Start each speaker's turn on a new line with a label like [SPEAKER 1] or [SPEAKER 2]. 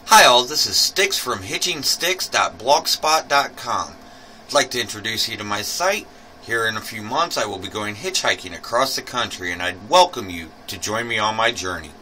[SPEAKER 1] Hi all, this is Sticks from hitchingsticks.blogspot.com. I'd like to introduce you to my site. Here in a few months I will be going hitchhiking across the country, and I'd welcome you to join me on my journey.